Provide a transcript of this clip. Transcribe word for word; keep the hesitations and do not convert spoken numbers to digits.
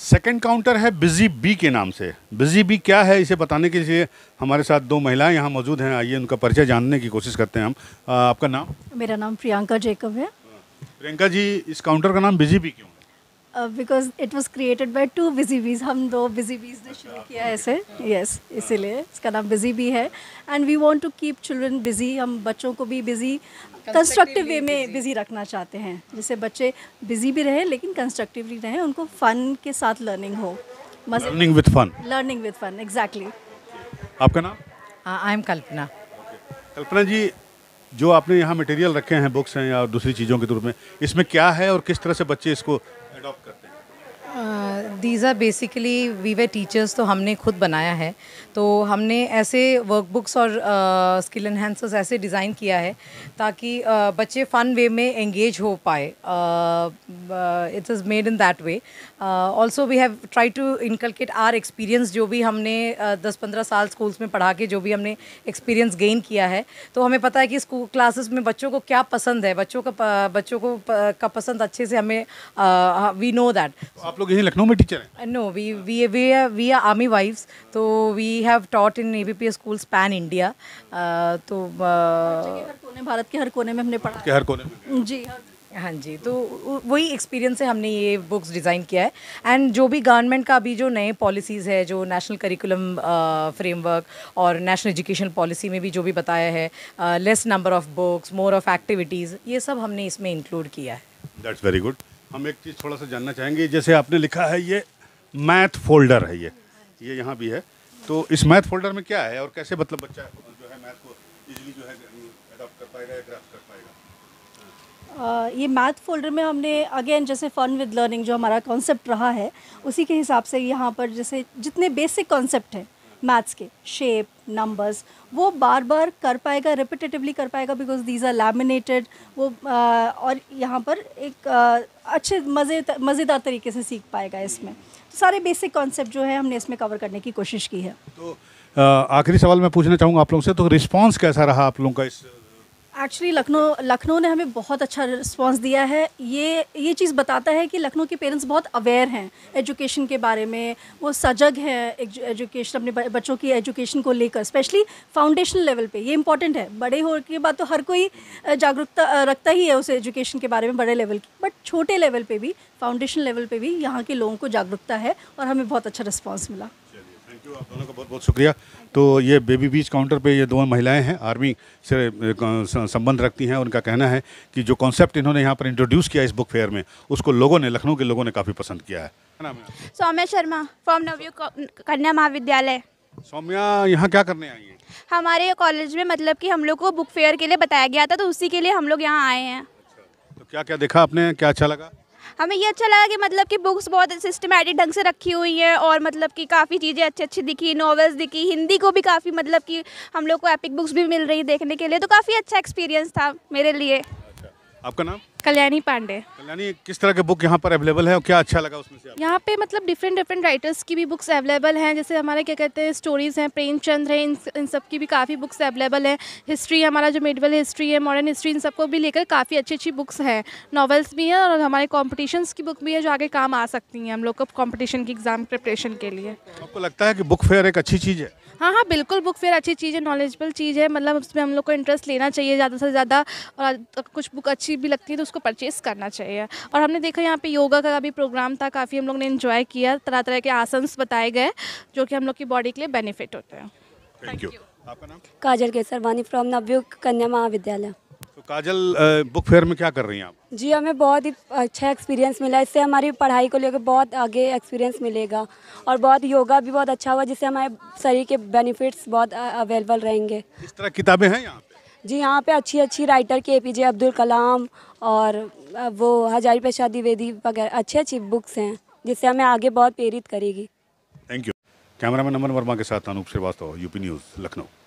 Second counter है busy bee के नाम से। बिजी बी क्या है, इसे बताने के लिए हमारे साथ दो महिलाएं यहाँ मौजूद हैं। आइए उनका परिचय जानने की कोशिश करते हैं हम। आ, आपका नाम? मेरा नाम प्रियंका जेकब है। प्रियंका जी, इस काउंटर का नाम बिजी बी क्यों है? Because it was created by two busy bees. हम दो बिजी बीज ने शुरू किया है ऐसे, यस, इसीलिए इसका नाम बिजी बी है। And we want to keep children busy. हम बच्चों को भी बिजी कंस्ट्रक्टिव वे में बिजी रखना चाहते हैं, जिससे बच्चे बिजी भी रहें लेकिन कंस्ट्रक्टिवली रहें, उनको फन के साथ लर्निंग हो। Learning with fun. Learning with fun, exactly. आपका नाम? आई एम कल्पना। कल्पना जी, जो आपने यहाँ मटेरियल रखे हैं, बुक्स हैं या दूसरी चीज़ों के रूप में, इसमें क्या है और किस तरह से बच्चे इसको अडॉप्ट करते हैं? These are basically we we teachers, तो हमने खुद बनाया है। तो हमने ऐसे वर्कबुक्स और स्किल एनहेंसर्स ऐसे डिज़ाइन किया है ताकि uh, बच्चे फ़न वे में एंगेज हो पाए। It's is made in that way. Also we have try to inculcate our experience, जो भी हमने दस पंद्रह साल स्कूल्स में पढ़ा के जो भी हमने एक्सपीरियंस गेन किया है। तो हमें पता है कि स्कूल क्लासेस में बच्चों को क्या पसंद है, बच्चों का बच्चों को प, का पसंद अच्छे से हमें वी नो दैट। आप लोग यहीं लखनऊ में टीचर हैं? No, we we we we are army wives, तो we have taught in A B P S schools pan India. तो हर कोने, भारत के हर कोने में हमने पढ़ा के हर कोने में। जी हाँ जी। तो वही एक्सपीरियंस से हमने ये बुक्स डिज़ाइन किया है। एंड जो भी गवर्नमेंट का अभी जो नए पॉलिसीज़ है, जो नेशनल करिकुलम फ्रेमवर्क और नेशनल एजुकेशन पॉलिसी में भी जो भी बताया है, less number of books, more of activities, ये सब हमने इसमें इंक्लूड किया है। That's very good. हम एक चीज़ थोड़ा सा जानना चाहेंगे, जैसे आपने लिखा है ये मैथ फोल्डर है, ये ये यहाँ भी है, तो इस मैथ फोल्डर में क्या है और कैसे मतलब बच्चा जो है मैथ को इजीली जो है अडॉप्ट कर पाएगा या ग्रास्प कर पाएगा? uh, ये मैथ फोल्डर में हमने अगेन जैसे फन विद लर्निंग जो हमारा कॉन्सेप्ट रहा है, उसी के हिसाब से यहाँ पर जैसे जितने बेसिक कॉन्सेप्ट हैं मैथ्स के, शेप, नंबर्स, वो बार बार कर पाएगा, रिपीटेटिवली कर पाएगा, बिकॉज दीज आर लैमिनेटेड। वो आ, और यहाँ पर एक आ, अच्छे मज़े मज़ेदार तरीके से सीख पाएगा इसमें। तो सारे बेसिक कॉन्सेप्ट जो है हमने इसमें कवर करने की कोशिश की है। तो आखिरी सवाल मैं पूछना चाहूँगा आप लोगों से, तो रिस्पांस कैसा रहा आप लोगों का इस? एक्चुअली लखनऊ लखनऊ ने हमें बहुत अच्छा रिस्पांस दिया है। ये ये चीज़ बताता है कि लखनऊ के पेरेंट्स बहुत अवेयर हैं एजुकेशन के बारे में, वो सजग हैं एजुकेशन, अपने बच्चों की एजुकेशन को लेकर, स्पेशली फाउंडेशनल लेवल पे। ये इंपॉर्टेंट है। बड़े होने के बाद तो हर कोई जागरूकता रखता ही है उस एजुकेशन के बारे में, बड़े लेवल की, बट छोटे लेवल पे भी, फाउंडेशनल लेवल पे भी यहाँ के लोगों को जागरूकता है और हमें बहुत अच्छा रिस्पॉन्स मिला। थैंक यू, आप दोनों का बहुत बहुत शुक्रिया। तो ये बेबी बीच काउंटर पे ये दोनों महिलाएं हैं, आर्मी से संबंध रखती हैं। उनका कहना है कि जो कॉन्सेप्ट इन्होंने यहाँ पर इंट्रोड्यूस किया इस बुक फेयर में, उसको लोगों ने, लखनऊ के लोगों ने काफ़ी पसंद किया है। सौम्या शर्मा फ्रॉम नवयुग कन्या महाविद्यालय। सौम्या, यहाँ क्या करने आई हैं? हमारे कॉलेज में मतलब कि हम लोग को बुक फेयर के लिए बताया गया था, तो उसी के लिए हम लोग यहाँ आए हैं। तो क्या क्या देखा आपने, क्या अच्छा लगा? हमें ये अच्छा लगा कि मतलब कि बुक्स बहुत सिस्टमैटिक ढंग से रखी हुई हैं और मतलब कि काफ़ी चीज़ें अच्छी अच्छी दिखी, नॉवेल्स दिखी, हिंदी को भी काफ़ी मतलब कि हम लोग को एपिक बुक्स भी मिल रही देखने के लिए, तो काफ़ी अच्छा एक्सपीरियंस था मेरे लिए। अच्छा, आपका नाम? कल्याणी पांडे। कल्याणी, किस तरह के बुक यहाँ पर अवेलेबल है और क्या अच्छा लगा उसमें से आपको? यहाँ पे मतलब डिफरेंट डिफरेंट राइटर्स की भी बुक्स अवेलेबल हैं, जैसे हमारे क्या कहते हैं स्टोरीज़ हैं, प्रेमचंद है, इन इन सब की भी काफ़ी बुक्स अवेलेबल हैं। हिस्ट्री, हमारा जो मेडिवल हिस्ट्री है, मॉडर्न हिस्ट्री, इन सबको भी लेकर काफ़ी अच्छी अच्छी बुक्स हैं। नॉवेल्स भी हैं और हमारे कॉम्पिटिशन्स की बुक भी है जो आगे काम आ सकती हैं हम लोग को कॉम्पिटिशन की एग्ज़ाम प्रिपरेशन के लिए। आपको लगता है कि बुक फेयर एक अच्छी चीज़ है? हाँ हाँ बिल्कुल, बुक फेयर अच्छी चीज़ है, नॉलेजेबल चीज़ है, मतलब उसमें हम लोग को इंटरेस्ट लेना चाहिए ज़्यादा से ज़्यादा, और कुछ बुक अच्छी भी लगती है तो उसको परचेज़ करना चाहिए। और हमने देखा यहाँ पे योगा का भी प्रोग्राम था, काफ़ी हम लोग ने एंजॉय किया, तरह तरह के आसन्स बताए गए जो कि हम लोग की बॉडी के लिए बेनिफिट होते हैं। Thank you. आपका नाम? काजल केसरवानी फ्रॉम नवयुग कन्या महाविद्यालय। तो काजल, बुक फेयर में क्या कर रही हैं आप? जी, हमें बहुत ही अच्छा एक्सपीरियंस मिला, इससे हमारी पढ़ाई को लेकर बहुत आगे एक्सपीरियंस मिलेगा और बहुत योगा भी बहुत अच्छा हुआ, जिससे हमारे शरीर के बेनिफिट्स बहुत अवेलेबल रहेंगे। इस तरह किताबें हैं यहाँ पे? जी, यहाँ पे अच्छी अच्छी राइटर के ए पी जे अब्दुल कलाम और वो हजारी प्रसाद द्विवेदी वगैरह अच्छी अच्छी बुक्स हैं, जिससे हमें आगे बहुत प्रेरित करेगी। Thank you. Cameraman Aman Verma के साथ अनूप श्रीवास्तव, यूपी न्यूज़, लखनऊ।